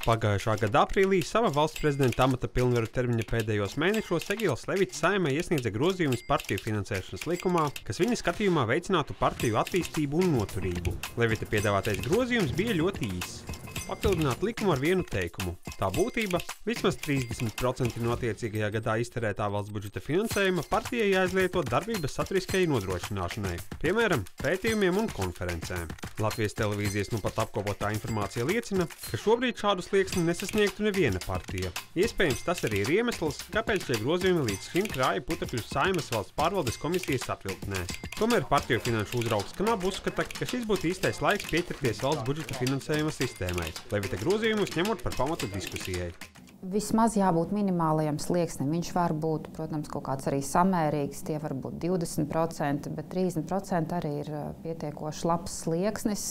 Pagājušā gada aprīlī sava valsts prezidenta amata pilnvaru termiņa pēdējos mēnešos Egils Levits Saeimai iesniedza grozījumus partiju finansēšanas likumā, kas viņa skatījumā veicinātu partiju attīstību un noturību. Levita piedāvātais grozījums bija ļoti īss. Papildināt likumu ar vienu teikumu. Tā būtība – vismaz 30% no attiecīgajā gadā izterētā valsts budžeta finansējuma partijai jāizlieto darbības saturiskajai nodrošināšanai, piemēram, pētījumiem un konferencēm. Latvijas televīzijas nu pat apkopotā informācija liecina, ka šobrīd šādu slieksni nesasniegtu neviena partija. Iespējams, tas arī ir iemesls, kāpēc šie grozījumi līdz šim krāja putekļus Saeimas valsts pārvaldes komisijas atvilktnēs. Tomēr partiju finanšu uzraugs Knab uzskata, ka šis būtu īstais laiks pieķerties valsts budžeta finansējuma sistēmai. Levita grozījumus ņemot par pamatu diskusijai. Vismaz jābūt minimālajam slieksnim. Viņš var būt, protams, kaut kāds arī samērīgs, tie var būt 20%, bet 30% arī ir pietiekoši labs slieksnis,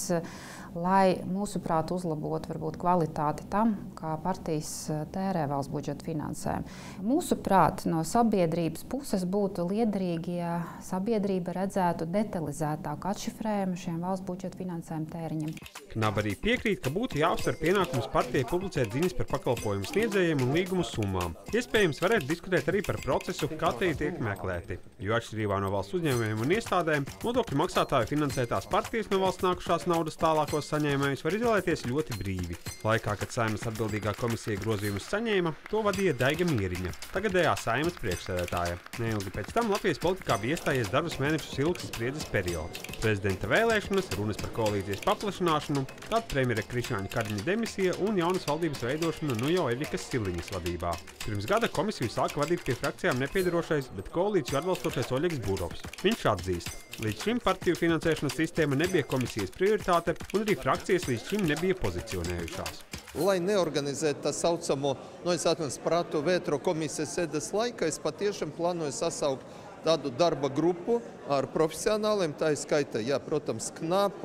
lai mūsuprāt uzlabotu varbūt kvalitāti tam, kā partijas tērē valsts budžeta finansējumu. Mūsuprāt, no sabiedrības puses būtu liederīgi, ja sabiedrība redzētu detalizētāku atšifrējumu šiem valsts budžeta finansējuma tēriņiem. Knab arī piekrīt, ka būtu jāuzsver pienākums partijai publicēt ziņas par pakalpojumu sniedzējiem un līgumu summām. Iespējams, varētu diskutēt arī par procesu, kā tie tiek meklēti, jo atšķirībā no valsts uzņēmējiem un iestādēm, nodokļu maksātāju finansētās partijas no valsts nākušās naudas tālākos saņēmējus var izvēlēties ļoti brīvi. Laikā, kad Saeimas atbildīgā komisija grozījumus saņēma, to vadīja Daiga Mieriņa, tagadējā Saeimas priekšsēdētāja. Neilgi pēc tam Latvijas politikā bija iestājies dažus mēnešus ilgs spriedzes periods. Prezidenta vēlēšanas, runas par koalīcijas paplašināšanu, tad premjera Krišjāņa Kariņa demisija un jaunas valdības veidošana nu jau Evikas Siliņas vadībā. Pirms gada komisiju sāka vadīt pie frakcijām nepiedarošais, bet koalīciju atbalstošais Oļegs Burovs. Viņš atzīst, līdz šim partiju finansēšanas sistēma nebija komisijas prioritāte un arī frakcijas līdz šim nebija pozicionējušās. Lai neorganizētu tā saucamo, es atceros prātu vētro komisijas sēdes laikā, es patiešām plānoju sasaukt tādu darba grupu ar profesionāliem, tā skaita, protams, Knab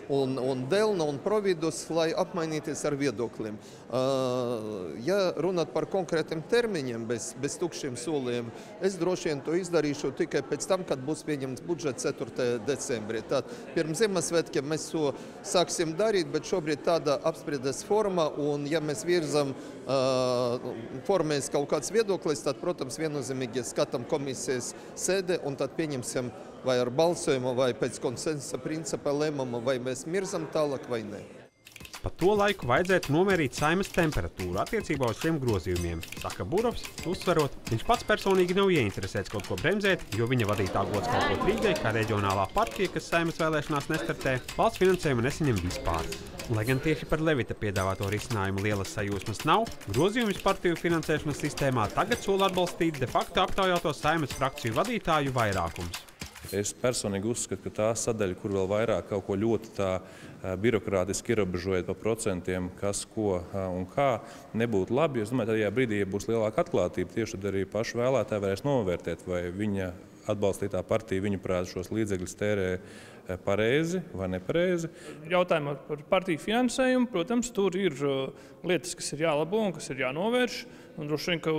un Delna un Providus, lai apmainīties ar viedokļiem. Ja runāt par konkrētiem termiņiem, bez tukšiem soliem, es droši vien to izdarīšu tikai pēc tam, kad būs pieņemts budžets 4. decembrī. Tad pirms Ziemassvētkiem mēs to sāksim darīt, bet šobrīd tāda apspriedes forma, un ja mēs virzam formēs kaut kāds viedoklis, tad, protams, viennozīmīgi skatām komisijas sēde, un tad pieņemsim vai ar balsojumu, vai pēc konsensusa principa lēmumu, vai mēs mirzam tālāk vai ne. Pa to laiku vajadzētu nomērīt Saeimas temperatūru attiecībā uz šiem grozījumiem, saka Burovs, uzsverot, viņš pats personīgi nav ieinteresēts kaut ko bremzēt, jo viņa vadītā gods kalpot Rīgai, kā reģionālā partija, kas Saeimas vēlēšanās nestartē, valsts finansējumu nesaņem vispār. Lai gan tieši par Levita piedāvāto risinājumu lielas sajūsmas nav, grozījumus partiju finansēšanas sistēmā tagad sola atbalstīt de facto aptaujāto Saeimas frakciju vadītāju vairākums. Es personīgi uzskatu, ka tā sadaļa, kur vēl vairāk kaut ko ļoti tā birokrātiski ierobežojot pa procentiem, kas, ko un kā, nebūtu labi. Es domāju, ka tajā brīdī, ja būs lielāka atklātība, tieši tad arī paši vēlētāji varēs novērtēt, vai viņa atbalstītā partija viņuprāt šos līdzekļus tērē pareizi vai nepareizi. Jautājumā par partiju finansējumu, protams, tur ir lietas, kas ir jālabo un kas ir jānovērš. Un droši vien, ka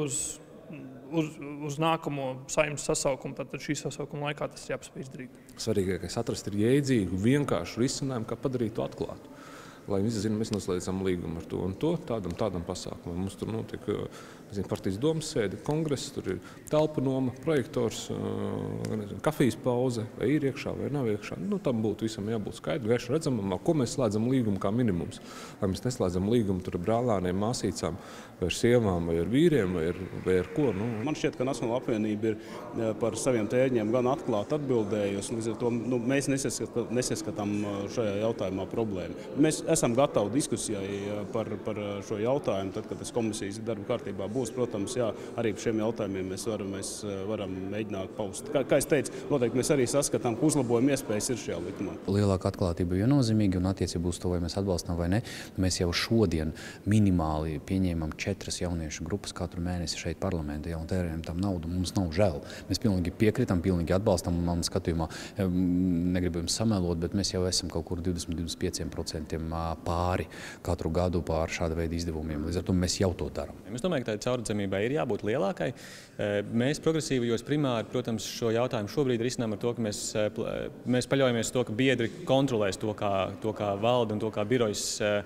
uz nākamo Saeimas sasaukumu, tad šī sasaukuma laikā tas jāpaspēj izdarīt. Svarīgākais atrast ir jēdzīgu, vienkāršu risinājumu, kā padarīt to atklātu. Lai visi zina, mēs noslēdzam līgumu ar to un to, tādam pasākumam. Mums tur notiek partijas domas sēde, kongress, tur ir telpa noma, projektors, kafijas pauze, vai ir iekšā vai nav iekšā. Tam būtu visam jābūt skaidri, vienkārši redzamam, ko mēs slēdzam līgumu kā minimums. Vai mēs neslēdzam līgumu tur ar brālāniem, māsīcām, vai ar sievām, vai ar vīriem, vai ar ko. Man šķiet, ka Nacionālā apvienība ir par saviem tēriņiem gan atklāti atbildējusi, līdz ar to mēs nesaskatām šajā jautājumā problēmu. Mēs esam gatavi diskusijai par šo jautājumu, tad, kad tas komisijas darba kārtībā būs. Protams, arī par šiem jautājumiem mēs varam mēģināt paust. Kā es teicu, noteikti mēs arī saskatām, ka uzlabojuma iespējas ir šajā likumā. Lielāka atklātība ir nozīmīga un attiecībā uz to, vai mēs atbalstam vai ne. Mēs jau šodien minimāli pieņēmam 4 jauniešu grupas katru mēnesi šeit parlamentā un tērējam tam naudu. Mums nav žēl. Mēs pilnīgi piekritam, pilnīgi atbalstam. Man skatījumā negribu jums samelot, bet mēs jau esam kaut kur 20–25% pāri katru gadu pār šāda veida izdevumiem. Līdz ar to mēs jau to darām. Es domāju, ka tā caurredzamībai ir jābūt lielākai. Mēs progresīvajos primāri, protams, šo jautājumu šobrīd risinām ar to, ka mēs paļaujamies to, ka biedri kontrolēs to, kā valde un to, kā birojas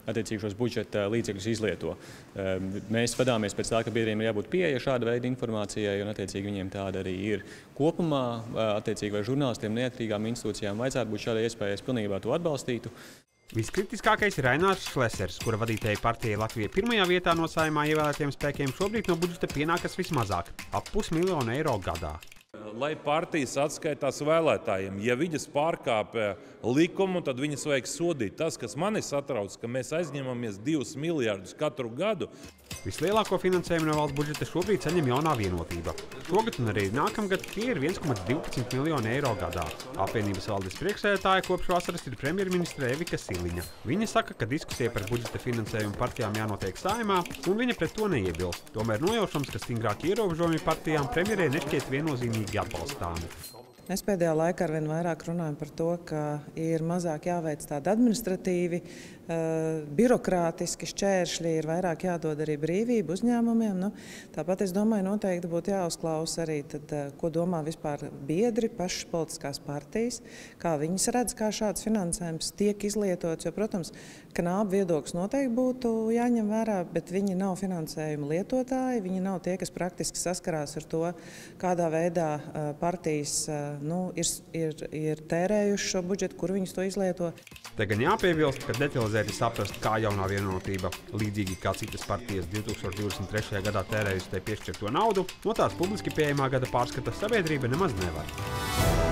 attiecīgi šos budžeta līdzekļus izlieto. Mēs vadāmies pēc tā, ka biedriem ir jābūt pieeja šāda veida informācijai, un attiecīgi viņiem tāda arī ir. Kopumā, attiecīgi vai žurnālistiem, neatkarīgām institūcijām vajadzētu būt šādai iespējai, es pilnībā to atbalstītu. Viskritiskākais ir Ainārs Šlesers, kura vadītāja partija Latvija pirmajā vietā no Saeimā ievēlētiem spēkiem šobrīd no budžeta pienākas vismazāk – ap $500 000 gadā. Lai partijas atskaitās vēlētājiem, ja viņas pārkāpja likumu, tad viņas vajag sodīt. Tas, kas mani satrauc, ka mēs aizņemamies 2 miljardus katru gadu. Vislielāko finansējumu no valsts budžeta šobrīd saņem Jaunā Vienotība. Šogad un arī nākamgad tie ir 1,12 miljoni eiro gadā. Apvienības valdes priekšsēdētāja kopš vasaras ir premjerministre Evika Siliņa. Viņa saka, ka diskusija par budžeta finansējumu partijām jānotiek Saeimā, un viņa pret to neiebilst. Tomēr nojaušams, ka stingrāki ierobežojumi partijām premjerei nešķiet viennozīmīgi atbalstāmi. Mēs pēdējā laikā arvien vairāk runājam par to, ka ir mazāk jāveic tādi administratīvi, birokrātiski šķēršļi, ir vairāk jādod arī brīvību uzņēmumiem. Tāpat es domāju, noteikti būtu jāuzklausa arī, ko domā vispār biedri, pašas politiskās partijas, kā viņas redz, kā šāds finansējums tiek izlietots. Jo, protams, knābu viedoklis noteikti būtu jāņem vērā, bet viņi nav finansējuma lietotāji, viņi nav tie, kas praktiski saskarās ar to, kādā veidā partijas ir tērējuši šo budžetu, kur viņus to izlieto. Te gan jāpiebilst, ka detalizēti saprast, kā Jaunā Vienotība, līdzīgi kā citas partijas 2023. gadā tērējusi tai piešķirto naudu, no tās publiski pieejamā gada pārskata sabiedrība nemaz nevar.